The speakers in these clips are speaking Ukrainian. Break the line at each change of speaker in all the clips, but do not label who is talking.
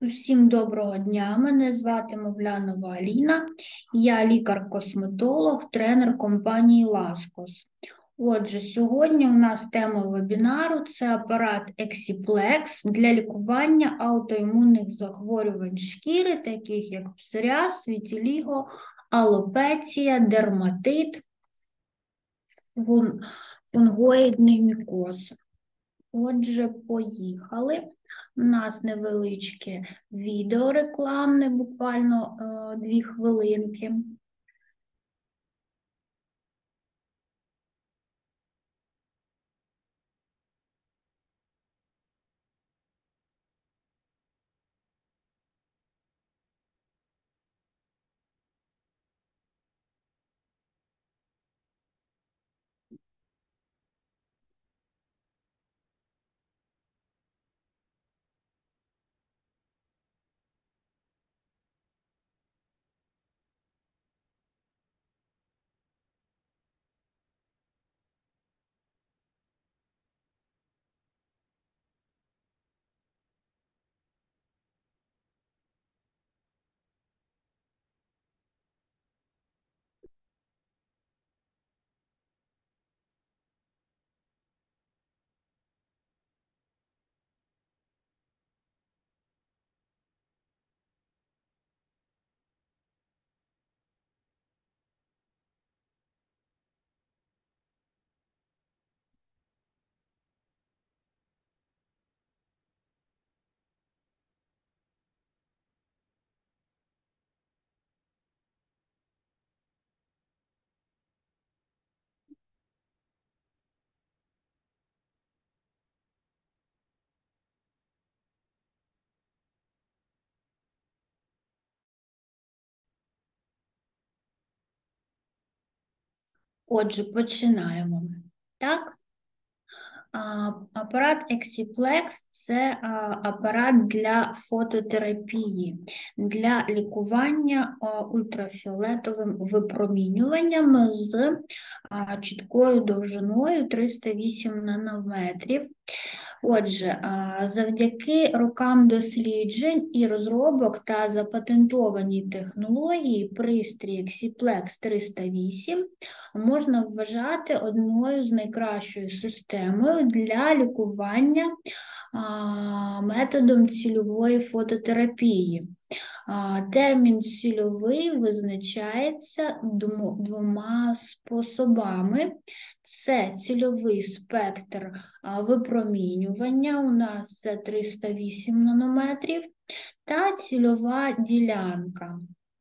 Усім доброго дня, мене звати Мовлянова Аліна, я лікар-косметолог, тренер компанії Ласкос. Отже, сьогодні у нас тема вебінару – це апарат Ексіплекс для лікування аутоімунних захворювань шкіри, таких як псоріаз, вітіліго, алопеція, дерматит, фунгоїдний мікоз. Отже, поїхали. У нас невеличке відео рекламне, буквально 2 хвилинки. Отже, починаємо. Так? Апарат Ексіплекс – це апарат для фототерапії, для лікування ультрафіолетовим випромінюванням з чіткою довжиною 308 нанометрів. Отже, завдяки рокам досліджень і розробок та запатентованій технології пристрій Ексіплекс 308 можна вважати одною з найкращою системою для лікування методом цільової фототерапії. Термін цільовий визначається 2 способами. Це цільовий спектр випромінювання, у нас це 308 нанометрів, та цільова ділянка.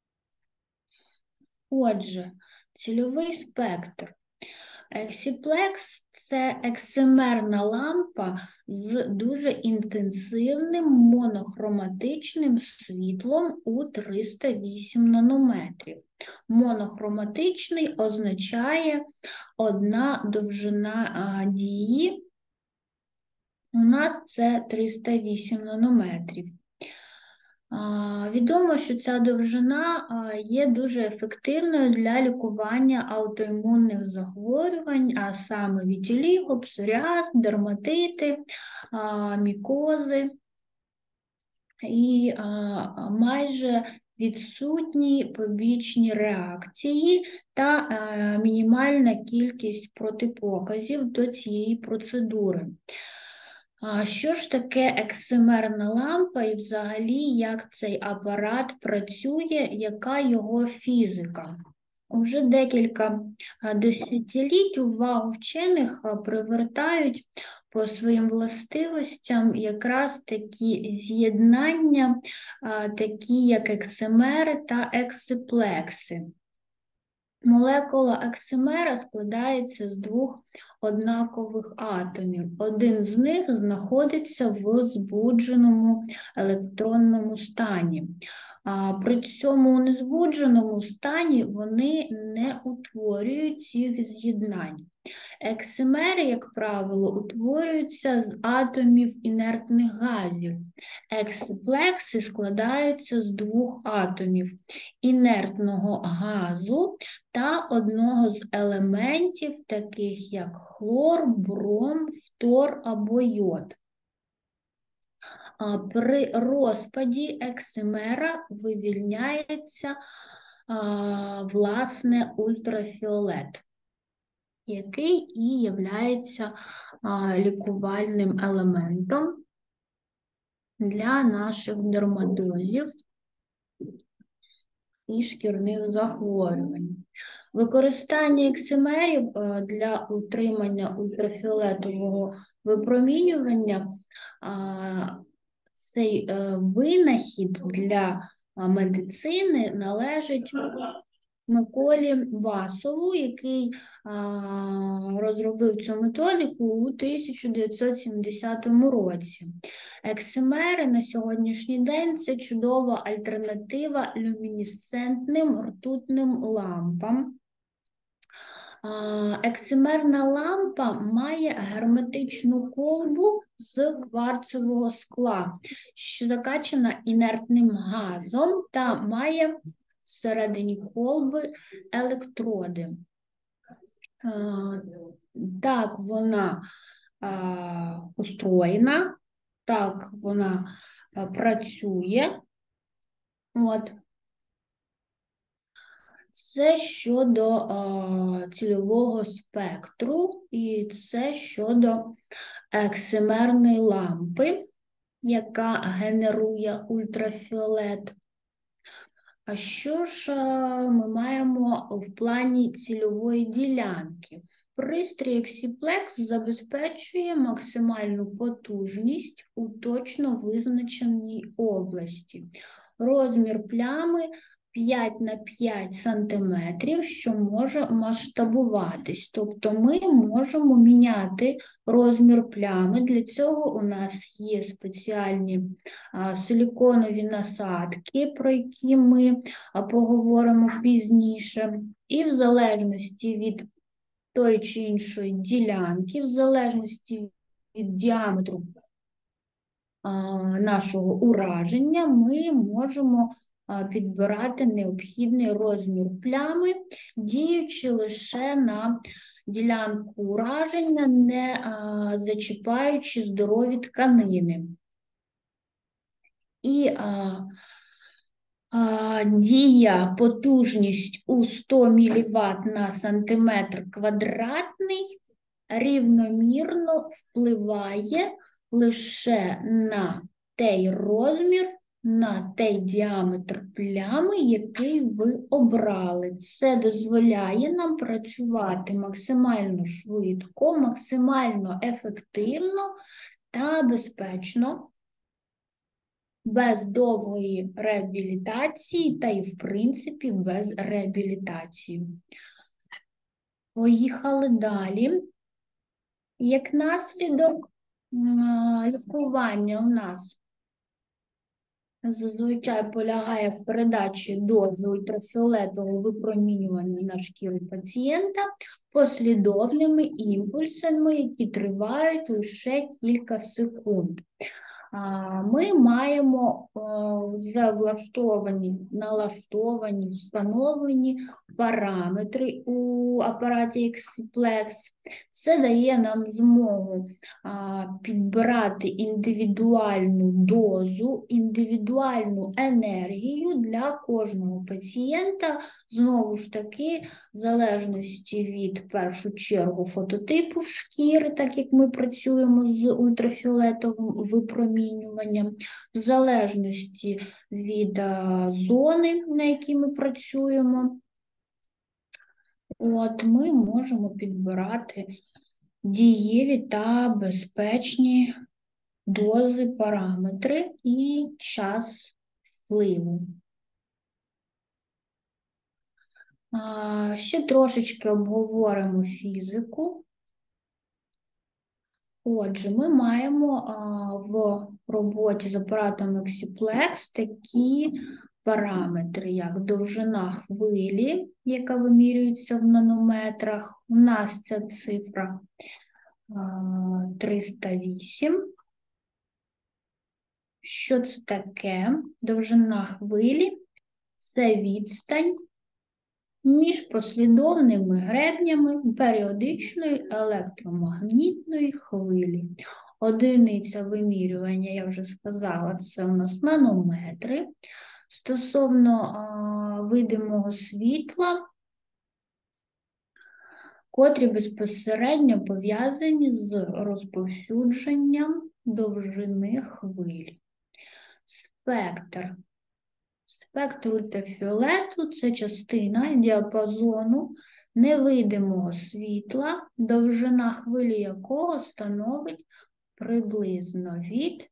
Отже, цільовий спектр. Ексіплекс – це ексимерна лампа з дуже інтенсивним монохроматичним світлом у 308 нанометрів. Монохроматичний означає одна довжина дії. У нас це 308 нанометрів. Відомо, що ця довжина є дуже ефективною для лікування аутоімунних захворювань, а саме вітіліго, псоріаз, дерматити, мікози і майже відсутні побічні реакції та мінімальна кількість протипоказів до цієї процедури. Що ж таке ексимерна лампа і взагалі як цей апарат працює, яка його фізика? Уже декілька десятиліть увагу вчених привертають по своїм властивостям якраз такі з'єднання, такі як ексимери та ексиплекси. Молекула ексимера складається з 2 однакових атомів. Один з них знаходиться в збудженому електронному стані. При цьому у незбудженому стані вони не утворюють цих з'єднань. Ексимери, як правило, утворюються з атомів інертних газів. Ексиплекси складаються з 2 атомів інертного газу та одного з елементів, таких як хлор, бром, фтор або йод. При розпаді ексимера вивільняється, власне, ультрафіолет, який і являється лікувальним елементом для наших дерматозів і шкірних захворювань. Використання ексимерів для утримання ультрафіолетового випромінювання цей винахід для медицини належить Миколі Басову, який розробив цю методику у 1970 році. Ексимери на сьогоднішній день – це чудова альтернатива люмінесцентним ртутним лампам. Ексимерна лампа має герметичну колбу з кварцевого скла, що закачана інертним газом та має всередині колби електроди. Так вона устроєна, так вона працює. От. Це щодо цільового спектру, і це щодо ексимерної лампи, яка генерує ультрафіолет. А що ж ми маємо в плані цільової ділянки? Пристрій Ексіплекс забезпечує максимальну потужність у точно визначеній області. Розмір плями 5 на 5 сантиметрів, що може масштабуватись. Тобто ми можемо міняти розмір плями. Для цього у нас є спеціальні силіконові насадки, про які ми поговоримо пізніше. І в залежності від тої чи іншої ділянки, в залежності від діаметру нашого ураження, ми можемо підбирати необхідний розмір плями, діючи лише на ділянку ураження, не зачіпаючи здорові тканини. І дія потужність у 100 мВт на сантиметр квадратний рівномірно впливає лише на той розмір, на той діаметр плями, який ви обрали. Це дозволяє нам працювати максимально швидко, максимально ефективно та безпечно, без довгої реабілітації та й, в принципі, без реабілітації. Поїхали далі. Як наслідок лікування у нас зазвичай полягає в передачі дози ультрафіолетового випромінювання на шкіру пацієнта послідовними імпульсами, які тривають лише кілька секунд. Ми маємо вже налаштовані, встановлені параметри у апараті Ексіплекс. Це дає нам змогу підбирати індивідуальну дозу, індивідуальну енергію для кожного пацієнта, знову ж таки, в залежності від, в першу чергу, фототипу шкіри, так як ми працюємо з ультрафіолетовим випромінюванням, в залежності від зони, на якій ми працюємо. От, ми можемо підбирати дієві та безпечні дози, параметри і час впливу. Ще трошечки обговоримо фізику. Отже, ми маємо в роботі з апаратом Ексіплекс такі параметри, як довжина хвилі, яка вимірюється в нанометрах. У нас ця цифра 308. Що це таке? Довжина хвилі – це відстань між послідовними гребнями періодичної електромагнітної хвилі. Одиниця вимірювання, я вже сказала, це у нас нанометри. Стосовно видимого світла, котрі безпосередньо пов'язані з розповсюдженням довжини хвиль. Спектр ультрафіолету – це частина діапазону невидимого світла, довжина хвилі якого становить приблизно від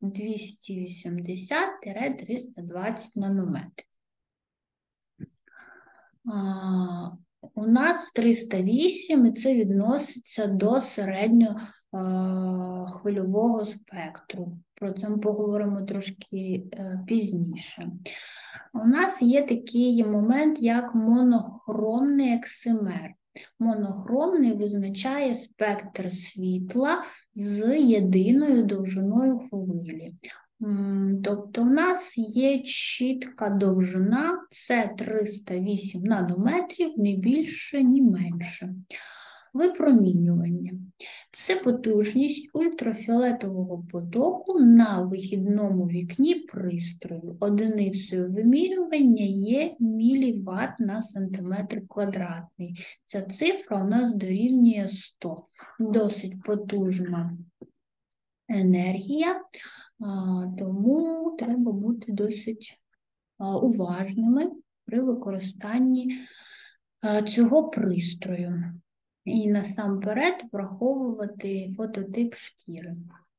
280-320 нанометрів. У нас 308, і це відноситься до середньохвильового спектру. Про це ми поговоримо трошки пізніше. У нас є такий момент, як монохромний ексимер. Монохромний визначає спектр світла з єдиною довжиною хвилі. Тобто у нас є чітка довжина, це 308 нанометрів, не більше, ні менше. Випромінювання – це потужність ультрафіолетового потоку на вихідному вікні пристрою. Одиницею вимірювання є міліватт на сантиметр квадратний. Ця цифра у нас дорівнює 100. Досить потужна енергія, тому треба бути досить уважними при використанні цього пристрою. І насамперед враховувати фототип шкіри.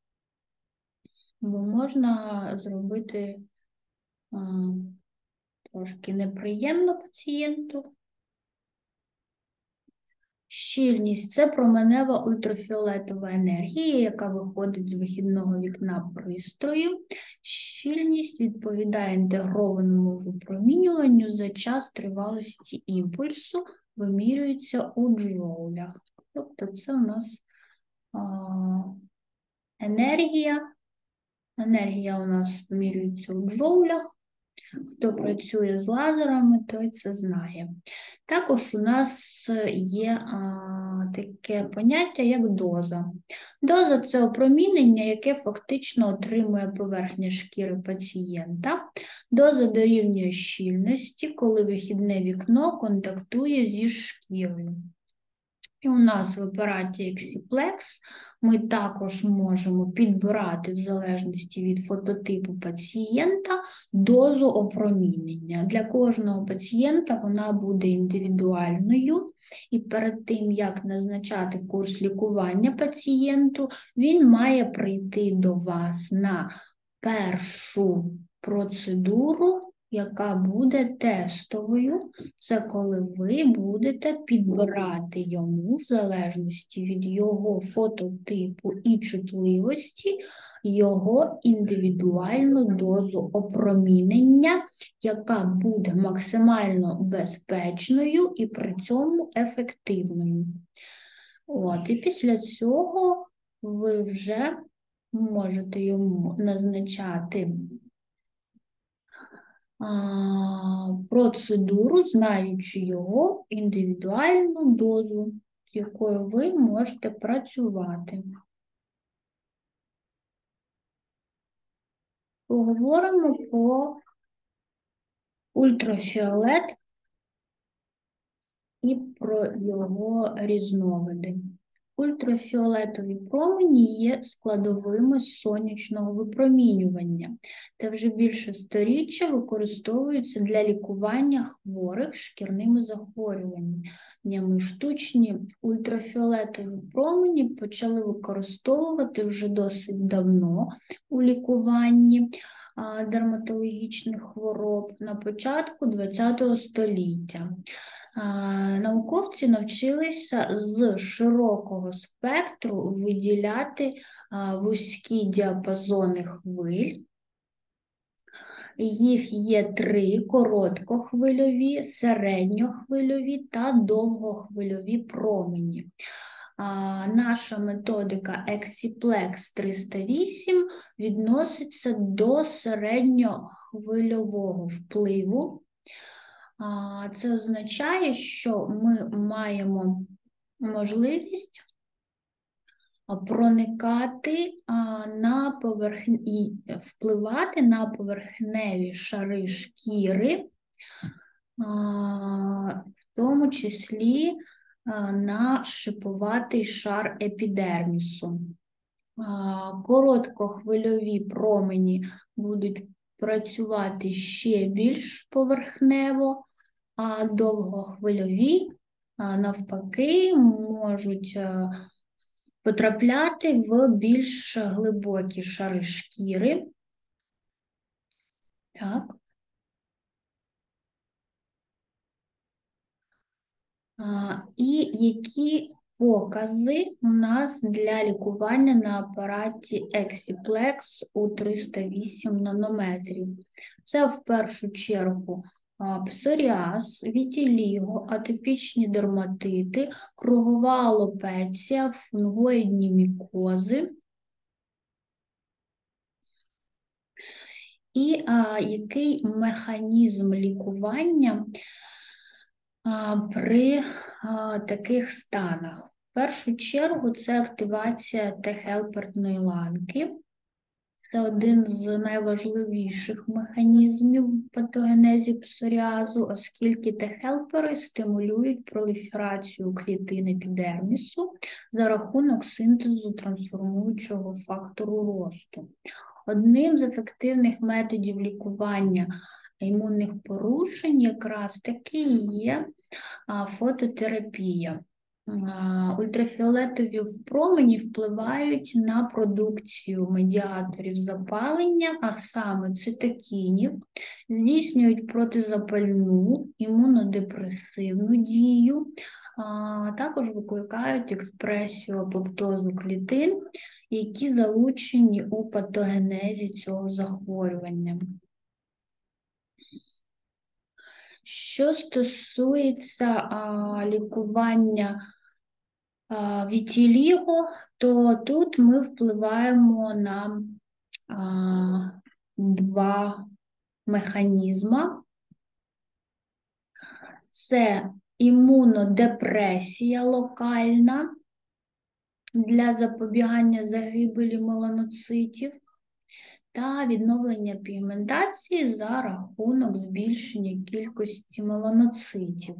Бо можна зробити трошки неприємно пацієнту. Щільність – це променева ультрафіолетова енергія, яка виходить з вихідного вікна пристрою. Щільність відповідає інтегрованому випромінюванню за час тривалості імпульсу, вимірюється у джоулях. Тобто це у нас енергія. Енергія у нас вимірюється у джоулях. Хто працює з лазерами, той це знає. Також у нас є таке поняття, як доза. Доза – це опромінення, яке фактично отримує поверхня шкіри пацієнта. Доза дорівнює щільності, коли вихідне вікно контактує зі шкірою. І у нас в апараті Exiplex ми також можемо підбирати, в залежності від фототипу пацієнта, дозу опромінення. Для кожного пацієнта вона буде індивідуальною, і перед тим, як назначати курс лікування пацієнту, він має прийти до вас на першу процедуру, яка буде тестовою. Це коли ви будете підбирати йому, в залежності від його фототипу і чутливості, його індивідуальну дозу опромінення, яка буде максимально безпечною і при цьому ефективною. І після цього ви вже можете йому назначати процедуру, знаючи його індивідуальну дозу, з якою ви можете працювати. Поговоримо про ультрафіолет і про його різновиди. Ультрафіолетові промені є складовими сонячного випромінювання та вже більше сторіччя використовуються для лікування хворих шкірними захворюваннями. Штучні ультрафіолетові промені почали використовувати вже досить давно у лікуванні дерматологічних хвороб на початку ХХ століття. Науковці навчилися з широкого спектру виділяти вузькі діапазони хвиль. Їх є 3 – короткохвильові, середньохвильові та довгохвильові промені. Наша методика Exiplex 308 відноситься до середньохвильового впливу. Це означає, що ми маємо можливість проникати і впливати на поверхневі шари шкіри, в тому числі на шиповатий шар епідермісу. Короткохвильові промені будуть працювати ще більш поверхнево, а довгохвильові, навпаки, можуть потрапляти в більш глибокі шари шкіри. Так. І які покази у нас для лікування на апараті Exiplex у 308 нанометрів? Це в першу чергу псоріаз, вітіліго, атопічні дерматити, кругова алопеція, фунгоїдні мікози. І який механізм лікування при таких станах? В першу чергу це активація Т-хелперної ланки. Це один з найважливіших механізмів в патогенезі псоріазу, оскільки Т-хелпери стимулюють проліферацію клітин епідермісу за рахунок синтезу трансформуючого фактору росту. Одним з ефективних методів лікування імунних порушень якраз таки є фототерапія. Ультрафіолетові промені впливають на продукцію медіаторів запалення, а саме цитокінів, здійснюють протизапальну, імунодепресивну дію, також викликають експресію апоптозу клітин, які залучені у патогенезі цього захворювання. Що стосується лікування вітіліго, то тут ми впливаємо на два механізми. Це імунодепресія локальна для запобігання загибелі меланоцитів та відновлення пігментації за рахунок збільшення кількості меланоцитів.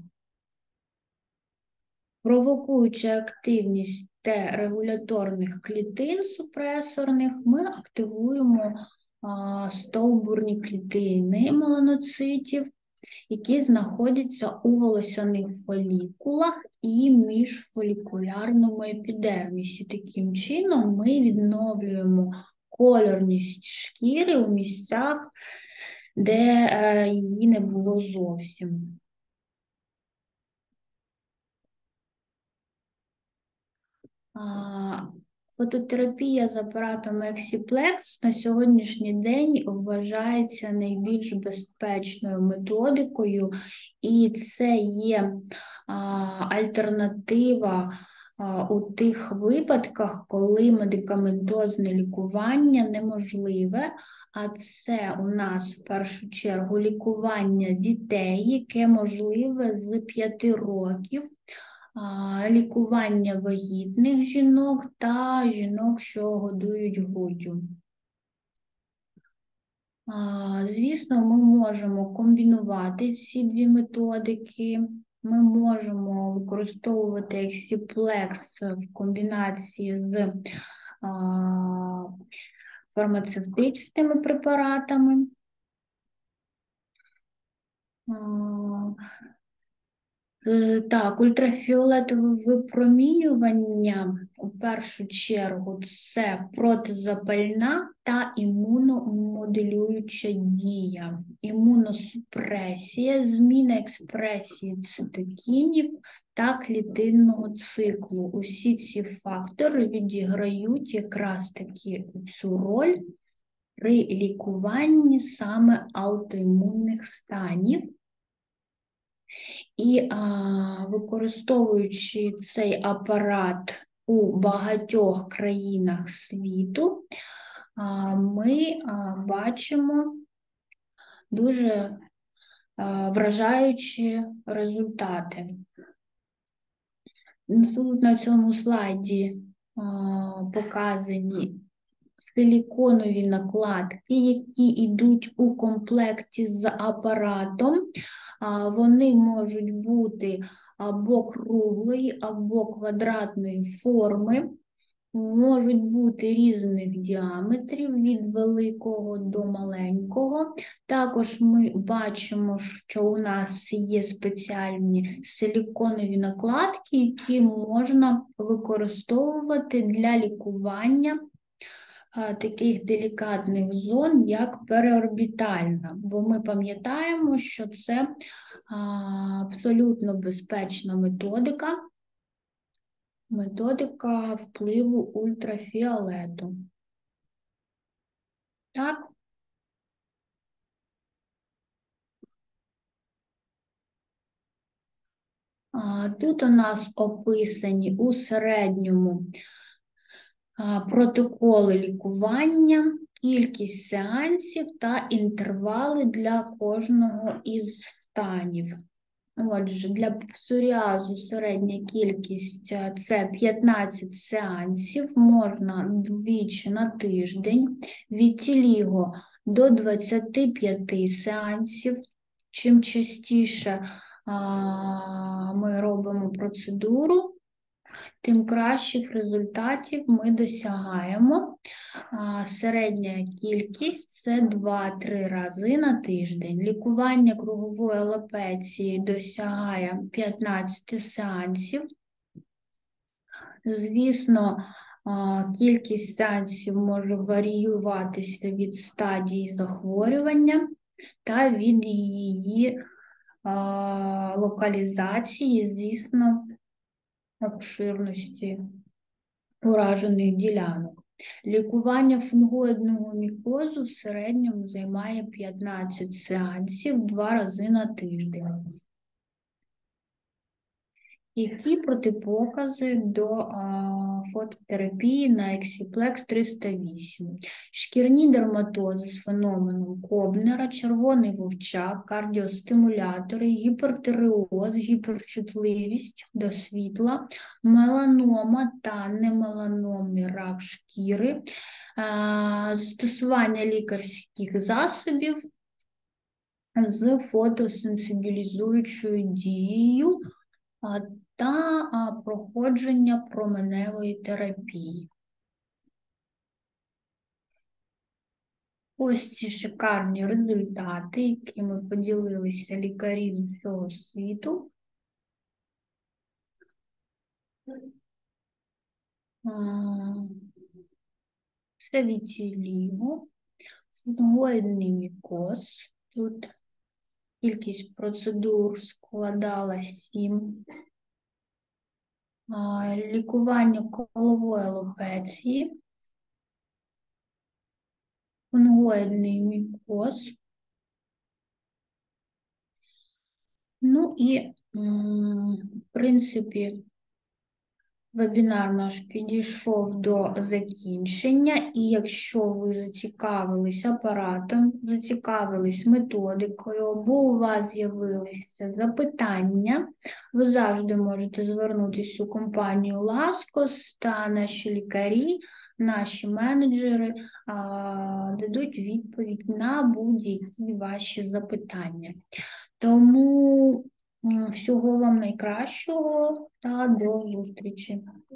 Провокуючи активність Т-регуляторних клітин супресорних, ми активуємо стовбурні клітини меланоцитів, які знаходяться у волосяних фолікулах і міжфолікулярному епідермісі. Таким чином ми відновлюємо кольорність шкіри у місцях, де її не було зовсім. Фототерапія з апаратом Exiplex на сьогоднішній день вважається найбільш безпечною методикою, і це є альтернатива у тих випадках, коли медикаментозне лікування неможливе, а це у нас в першу чергу лікування дітей, яке можливе з 5 років, лікування вагітних жінок та жінок, що годують груддю. Звісно, ми можемо комбінувати ці дві методики. Ми можемо використовувати Exiplex в комбінації з фармацевтичними препаратами. Так, ультрафіолетове випромінювання, у першу чергу, це протизапальна та імуномоделююча дія, імуносупресія, зміна експресії цитокінів та клітинного циклу. Усі ці фактори відіграють якраз таки цю роль при лікуванні саме аутоімунних станів. І використовуючи цей апарат у багатьох країнах світу, ми бачимо дуже вражаючі результати. Тут на цьому слайді показані силіконові накладки, які йдуть у комплекті з апаратом. Вони можуть бути або круглої, або квадратної форми, можуть бути різних діаметрів від великого до маленького. Також ми бачимо, що у нас є спеціальні силіконові накладки, які можна використовувати для лікування таких делікатних зон, як переорбітальна, бо ми пам'ятаємо, що це абсолютно безпечна методика впливу ультрафіолету. Так? Тут у нас описані у середньому протоколи лікування, кількість сеансів та інтервали для кожного із станів. Отже, для псоріазу середня кількість – це 15 сеансів, можна двічі на тиждень, вітіліго – до 25 сеансів. Чим частіше ми робимо процедуру, тим кращих результатів ми досягаємо. Середня кількість – це 2-3 рази на тиждень. Лікування кругової алопеції досягає 15 сеансів. Звісно, кількість сеансів може варіюватися від стадії захворювання та від її локалізації, звісно, обширності уражених ділянок. Лікування фунгоїдного мікозу в середньому займає 15 сеансів 2 рази на тиждень. Які протипокази до фототерапії на Ексіплекс 308? Шкірні дерматози з феноменом Кобнера, червоний вовчак, кардіостимулятори, гіпертиреоз, гіперчутливість до світла, меланома та немеланомний рак шкіри, застосування лікарських засобів з фотосенсибілізуючою дією та проходження променевої терапії. Ось ці шикарні результати, якими поділилися лікарі з усього світу. Це вітіліго, фунгоїдний мікоз. Тут кількість процедур складала 7. Лікування колової алопеції, фунгоїдний мікоз. Ну і, в принципі, вебінар наш підійшов до закінчення, і якщо ви зацікавились апаратом, зацікавились методикою, або у вас з'явилися запитання, ви завжди можете звернутися у компанію Ласкос, та наші лікарі, наші менеджери дадуть відповідь на будь-які ваші запитання. Тому всього вам найкращого та до зустрічі.